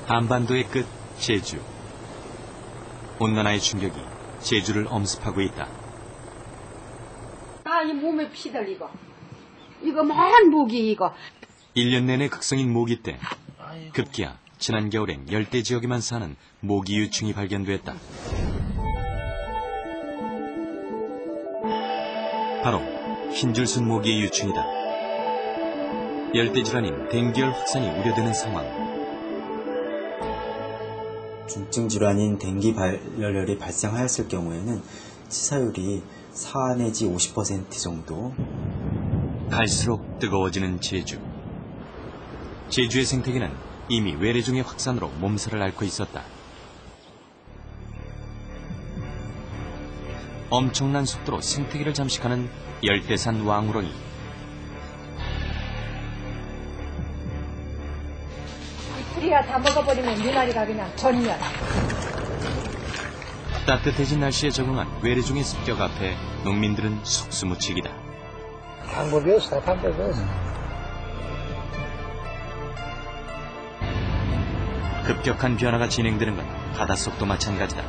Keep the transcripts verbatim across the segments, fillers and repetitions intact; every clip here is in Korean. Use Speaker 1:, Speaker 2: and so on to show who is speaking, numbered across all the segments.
Speaker 1: 한반도의 끝 제주. 온난화의 충격이 제주를 엄습하고 있다.
Speaker 2: 나 이 몸에 피들 이거. 이거 먼 모기 이거.
Speaker 1: 일 년 내내 극성인 모기 때 급기야 지난 겨울엔 열대 지역에만 사는 모기 유충이 발견됐다. 바로 흰줄순 모기의 유충이다. 열대 질환인 댕기열 확산이 우려되는 상황.
Speaker 3: 중증 질환인 댕기 발열이 발생하였을 경우에는 치사율이 사 내지 오십 퍼센트 정도.
Speaker 1: 갈수록 뜨거워지는 제주. 제주의 생태계는 이미 외래종의 확산으로 몸살을 앓고 있었다. 엄청난 속도로 생태계를 잠식하는 열대산 왕우렁이.
Speaker 2: 이풀이야 다 먹어버리면 미나리가 그냥 전면.
Speaker 1: 따뜻해진 날씨에 적응한 외래종의 습격 앞에 농민들은 속수무책이다.
Speaker 4: 방법이 없어, 방법이 없어.
Speaker 1: 급격한 변화가 진행되는 건 바닷속도 마찬가지다.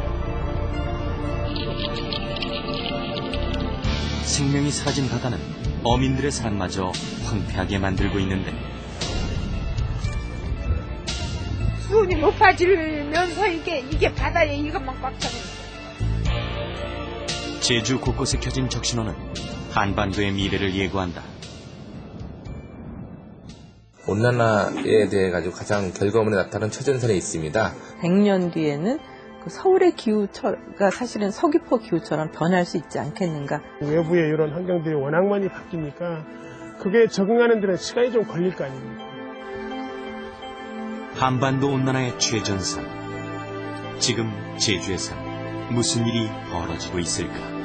Speaker 1: 생명이 사라진 바다는 어민들의 삶마저 황폐하게 만들고 있는데,
Speaker 2: 수온이 높아지면서 이게 이게 바다에 이것만 꽉 차는.
Speaker 1: 제주 곳곳에 켜진 적신호는 한반도의 미래를 예고한다.
Speaker 5: 온난화에 대해 가지고 가장 결과물에 나타나는 최전선에 있습니다.
Speaker 6: 백 년 뒤에는 그 서울의 기후가 사실은 서귀포 기후처럼 변할 수 있지 않겠는가.
Speaker 4: 외부의 이런 환경들이 워낙 많이 바뀌니까 그게 적응하는 데는 시간이 좀 걸릴 거 아닙니까?
Speaker 1: 한반도 온난화의 최전선. 지금 제주에서 무슨 일이 벌어지고 있을까?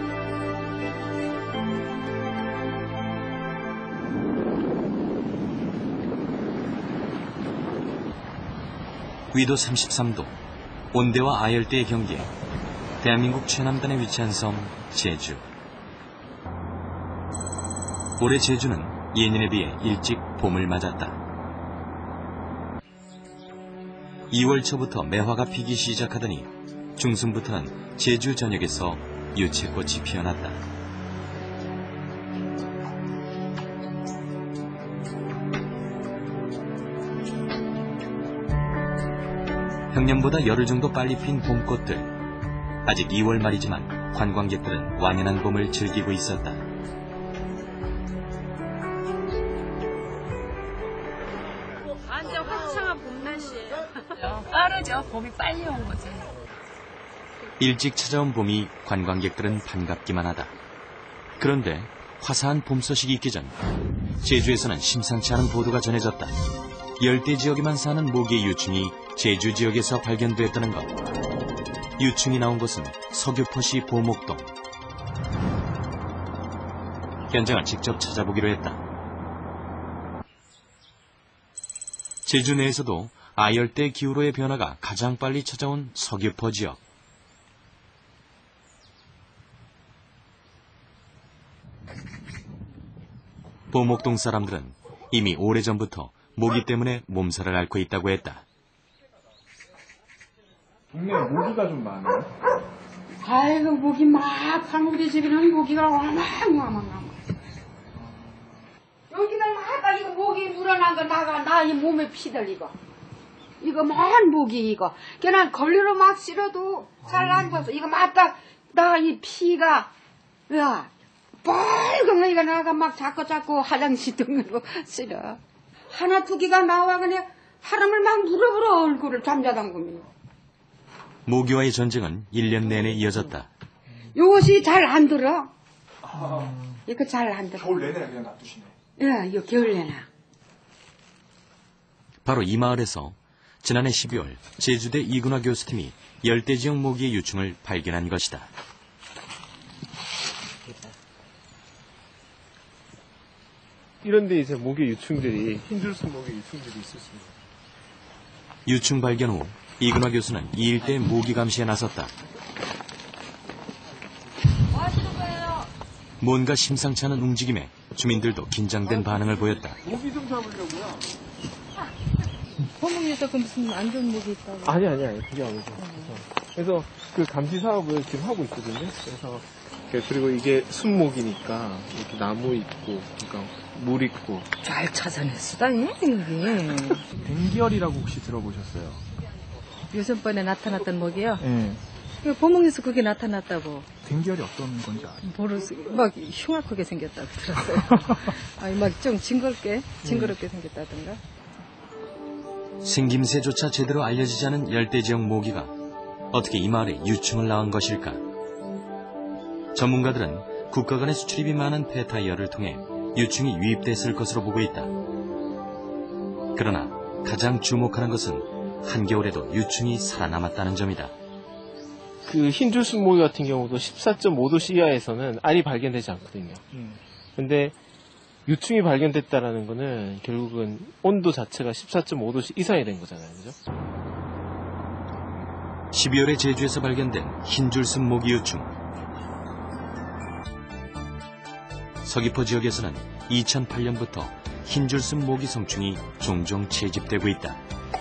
Speaker 1: 위도 삼십삼 도, 온대와 아열대의 경계에 대한민국 최남단에 위치한 섬 제주. 올해 제주는 예년에 비해 일찍 봄을 맞았다. 이월 초부터 매화가 피기 시작하더니 중순부터는 제주 전역에서 유채꽃이 피어났다. 평년보다 열흘 정도 빨리 핀 봄꽃들. 아직 이월 말이지만 관광객들은 완연한 봄을 즐기고 있었다.
Speaker 2: 완전 화창한 봄 날씨예요.
Speaker 7: 빠르죠. 봄이 빨리 온 거지.
Speaker 1: 일찍 찾아온 봄이 관광객들은 반갑기만 하다. 그런데 화사한 봄 소식이 있기 전 제주에서는 심상치 않은 보도가 전해졌다. 열대 지역에만 사는 모기의 유충이 제주 지역에서 발견됐다는 것. 유충이 나온 곳은 서귀포시 보목동. 현장을 직접 찾아보기로 했다. 제주 내에서도 아열대 기후로의 변화가 가장 빨리 찾아온 서귀포 지역. 보목동 사람들은 이미 오래전부터 모기 때문에 몸살을 앓고 있다고 했다.
Speaker 8: 동네에 모기가 좀 많아요?
Speaker 2: 아이고 모기 막 한 우리 집에는 모기가 와망와망와망. 여기는 막 이거 모기 물어난 거 나가 나 이 몸에 피들 이거. 이거 먼 모기 이거. 그냥 걸리로 막 실어도 잘 안 벗어. 이거 맞다 나 이 피가 야 빨간 거 이거 나가 막 자꾸 자꾸 화장실 등으로 실어. 하나 두 개가 나와 그냥 사람을 막 물어보러 얼굴을 잠자담그면.
Speaker 1: 모기와의 전쟁은 일 년 내내 이어졌다.
Speaker 2: 요것이 잘 안 들어. 아. 이거 잘 안 들어.
Speaker 8: 겨울 내내 그냥 놔두시네.
Speaker 2: 예, 이거 겨울 내내.
Speaker 1: 바로 이 마을에서 지난해 십이월 제주대 이근화 교수팀이 열대지역 모기의 유충을 발견한 것이다.
Speaker 4: 이런 데 이제 모기 유충들이, 흰줄순 모기 유충들이 있었습니다.
Speaker 1: 유충 발견 후 이근화 교수는 이 일대 모기 감시에 나섰다.
Speaker 2: 뭐 하시는 거예요?
Speaker 1: 뭔가 심상치 않은 움직임에 주민들도 긴장된 반응을 보였다.
Speaker 4: 모기 좀 잡으려고요.
Speaker 6: 포목에서 그 무슨 안 좋은 목이 있다고?
Speaker 4: 아니, 아니, 아니, 그게 아니죠. 그래서, 그래서 그 감시 사업을 지금 하고 있거든요. 그래서, 그- 그리고 이게 순목이니까, 이렇게 나무 있고, 그러니까 물 있고.
Speaker 6: 잘 찾아냈수다, 이게.
Speaker 8: 댕기열이라고 혹시 들어보셨어요?
Speaker 6: 요즘번에 나타났던 목이요?
Speaker 8: 네.
Speaker 6: 포목에서 그게 나타났다고.
Speaker 8: 댕기열이 어떤 건지 아세요?
Speaker 6: 모르스, 막 흉악하게 생겼다고 들었어요. 아니, 막 좀 징그럽게, 징그럽게 생겼다던가.
Speaker 1: 생김새조차 제대로 알려지지 않은 열대지역 모기가 어떻게 이 마을에 유충을 낳은 것일까? 전문가들은 국가 간의 수출입이 많은 폐타이어를 통해 유충이 유입됐을 것으로 보고 있다. 그러나 가장 주목하는 것은 한겨울에도 유충이 살아남았다는 점이다.
Speaker 4: 그 흰줄 순모기 같은 경우도 십사 점 오 도 이하에서는 알이 발견되지 않거든요.
Speaker 8: 음.
Speaker 4: 근데 유충이 발견됐다라는 거는 결국은 온도 자체가 십사 점 오 도 이상이 된 거잖아요. 그죠?
Speaker 1: 십이월에 제주에서 발견된 흰줄순 모기 유충. 서귀포 지역에서는 이천팔 년부터 흰줄순 모기 성충이 종종 채집되고 있다.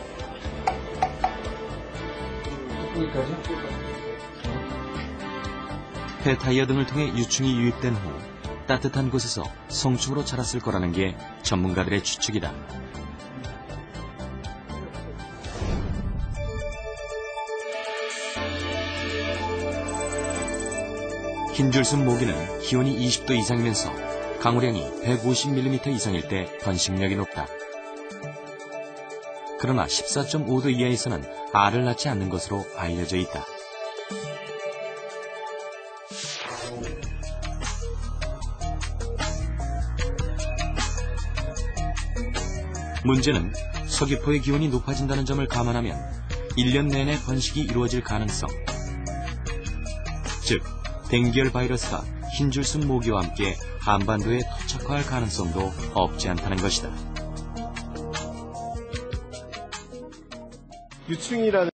Speaker 1: 폐타이어 등을 통해 유충이 유입된 후 따뜻한 곳에서 성충으로 자랐을 거라는 게 전문가들의 추측이다. 흰줄순 모기는 기온이 이십 도 이상이면서 강우량이 백오십 밀리미터 이상일 때 번식력이 높다. 그러나 십사 점 오 도 이하에서는 알을 낳지 않는 것으로 알려져 있다. 문제는 서귀포의 기온이 높아진다는 점을 감안하면 일 년 내내 번식이 이루어질 가능성, 즉 댕기열 바이러스가 흰줄순 모기와 함께 한반도에 토착화할 가능성도 없지 않다는 것이다.
Speaker 4: 유충이라는